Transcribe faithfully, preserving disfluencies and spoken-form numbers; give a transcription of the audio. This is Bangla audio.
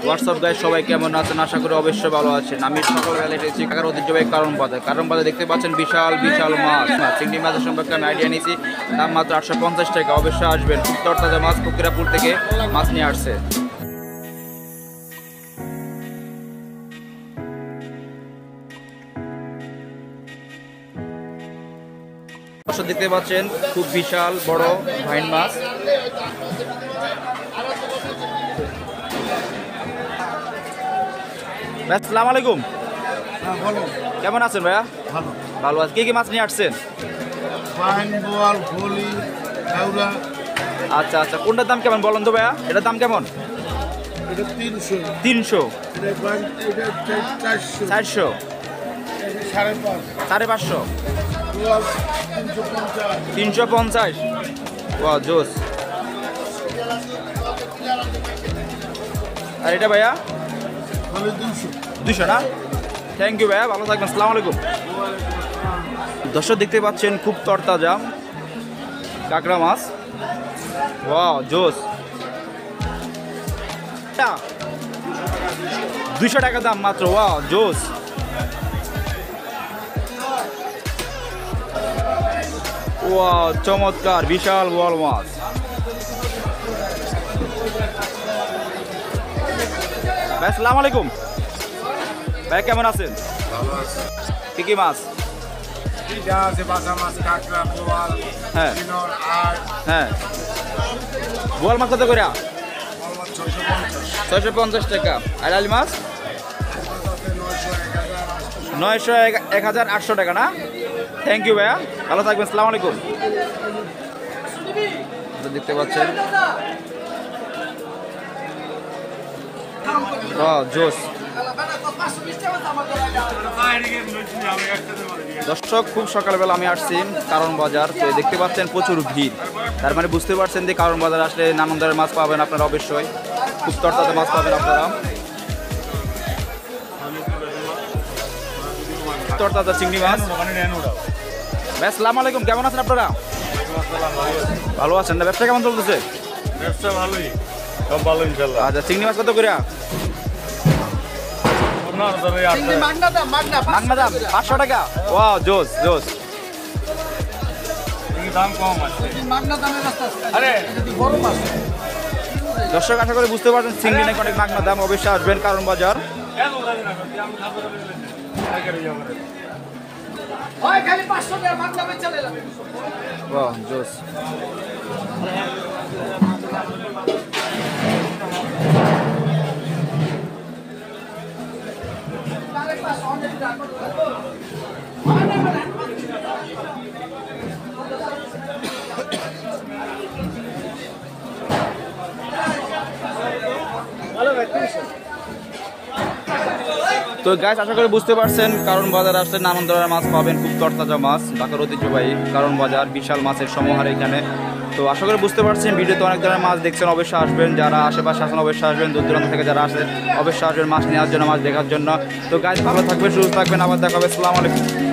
হোয়াটসঅ্যাপ গাইজ, সবাই কেমন আছেন? আশা করি অবশ্যই ভালো আছেন। আমি সকালবেলা এসেছি কাকার ঐতিহ্যবাহী কারণ বাজার। কারণ বাজার দেখতে পাচ্ছেন বিশাল বিশাল মাছ মাছ চিংড়ি মাছের সম্পর্কে আমি আইডিয়া নিয়েছি। দাম মাত্র আটশো পঞ্চাশ টাকা। অবশ্যই আসবেন। তরতাজা মাছ ফকিরাপুর থেকে মাছ নিয়ে আসছে। দেখতে পাচ্ছেন খুব বিশাল বড় ভাইন মাছ। আসসালামু আলাইকুম। কেমন আছেন ভাইয়া? ভালো ভালো আছে। কি কি মাছ নিয়ে আসছেন? আচ্ছা আচ্ছা, কোনটার দাম কেমন বলেন তো ভাইয়া? এটার দাম কেমন? তিনশো, চারশো, সাড়ে পাঁচশো, তিনশো পঞ্চাশ। ওয়াও জোস। আর এটা ভাইয়া দুশো না? থ্যাংক ইউ ভাইয়া, ভালো থাকবেন। আসসালামু আলাইকুম। দর্শক দেখতে পাচ্ছেন খুব তরতাজা কাঁকড়া মাছ। ওয়াও জোস। দুইশো টাকা দাম মাত্র। ওয়াও জোস। ওয়াও চমৎকার বিশাল বড় মাছ। ভাই আসসালামু আলাইকুম। ভাই কেমন আছেন? কি কি মাছ? হ্যাঁ হ্যাঁ, বোয়াল মাছ কত করে? ছয়শো পঞ্চাশ টাকা। আর আলি মাছ নয়শো এক হাজার আটশো টাকা না? থ্যাংক ইউ ভাইয়া, ভালো থাকবেন। আসসালামু আলাইকুম। দেখতে পাচ্ছেন জোস। দর্শক খুব সকালবেলা আমি আসছি কারণ বাজার। তো দেখতে পাচ্ছেন প্রচুর ভিড়, তার মানে বুঝতে পারছেন যে কারণ বাজার আসলে নানান ধরনের মাছ পাবেন আপনারা। অবশ্যই খুব তরতাজা মাছ পাবেন আপনারা। তরতাজা চিংড়ি মাছ। ভাই আসসালামু আলাইকুম। কেমন আছেন আপনারা? ভালো আছেন না? ব্যবসা কেমন চলতেছে? ব্যবসা ভালোই, সব ভালো ইনশাআল্লাহ। আচ্ছা, চিংড়ি মাছ কত করে? মাগনা দাম পাঁচশো টাকা। ওয়াও জোস জোস। দর্শক আশা করে বুঝতে পারছেন চিংড়ি নাকি অনেক মাগনা দাম। অবশ্যই আসবেন কারণ বাজার। ওয়াও জোস। তো গাইস আশা করি বুঝতে পারছেন কারণ বাজার আসলে নানান ধরনের মাছ পাবেন। খুব তরতাজা মাছ, ঢাকার ঐতিহ্যবাহী কারণ বাজার। বিশাল মাছের সমাহার এখানে। তো আশা করি বুঝতে পারছেন ভিডিওতে অনেক ধরনের মাছ দেখছেন। অবশ্যই আসবেন, যারা আশেপাশে আসেন অবশ্যই আসবেন। দূর দূরান্ত থেকে যারা আসেন অবশ্যই আসবেন মাছ নেওয়ার জন্য, মাছ দেখার জন্য। তো গাইস ভালো থাকবেন, সুস্থ থাকবেন। আবার দেখা হবে। আসসালামু আলাইকুম।